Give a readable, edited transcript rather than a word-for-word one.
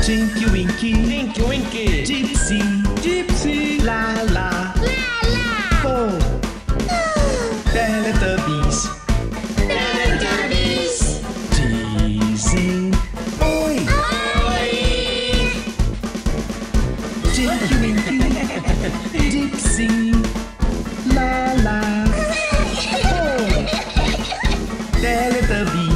Tinky Winky, Tinky Winky, Gypsy, Gypsy, Lala, Lala, Po, Teletubbies, Teletubbies, dizem oi. oi, Tinky Winky, Gypsy, Lala, Po, Teletubbies.